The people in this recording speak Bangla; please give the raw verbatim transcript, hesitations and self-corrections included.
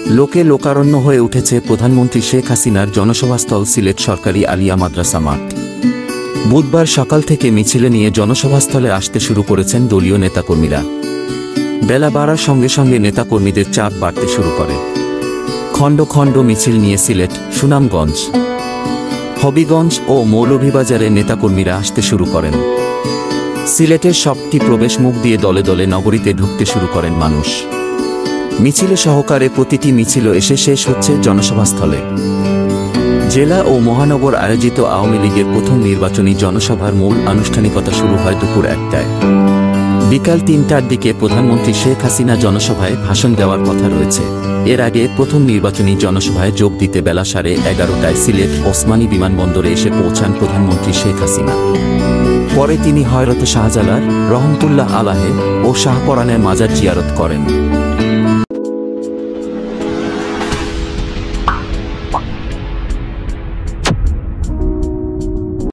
লোকে লোকারণ্য হয়ে উঠেছে প্রধানমন্ত্রী শেখ হাসিনার জনসভাস্থল সিলেট সরকারি আলিয়া মাদ্রাসা মাঠ। বুধবার সকাল থেকে মিছিলে নিয়ে জনসভাস্থলে আসতে শুরু করেছেন দলীয় নেতাকর্মীরা। বেলা বাড়ার সঙ্গে সঙ্গে নেতাকর্মীদের চাপ বাড়তে শুরু করে। খণ্ড খণ্ড মিছিল নিয়ে সিলেট, সুনামগঞ্জ, হবিগঞ্জ ও মৌলভীবাজারে নেতাকর্মীরা আসতে শুরু করেন। সিলেটের সবটি প্রবেশ মুখ দিয়ে দলে দলে নগরীতে ঢুকতে শুরু করেন মানুষ। মিছিলে সহকারে প্রতিটি মিছিল এসে শেষ হচ্ছে জনসভাস্থলে। জেলা ও মহানগর আয়োজিত আওয়ামী লীগের প্রথম নির্বাচনী জনসভার মূল আনুষ্ঠানিকতা শুরু হয় দুপুর একটায়। বিকাল তিনটার দিকে প্রধানমন্ত্রী শেখ হাসিনা জনসভায় ভাষণ দেওয়ার কথা রয়েছে। এর আগে প্রথম নির্বাচনী জনসভায় যোগ দিতে বেলা সাড়ে এগারোটায় সিলেট ওসমানী বিমানবন্দরে এসে পৌঁছান প্রধানমন্ত্রী শেখ হাসিনা। পরে তিনি হযরত শাহজালাল, রহমতুল্লাহ আলাহে ও শাহপরানের মাজার জিয়ারত করেন।